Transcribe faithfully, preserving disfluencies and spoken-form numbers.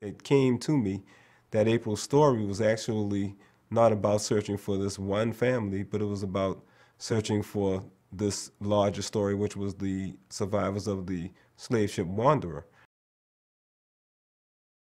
it came to me that April's story was actually not about searching for this one family, but it was about searching for this larger story, which was the survivors of the slave ship Wanderer.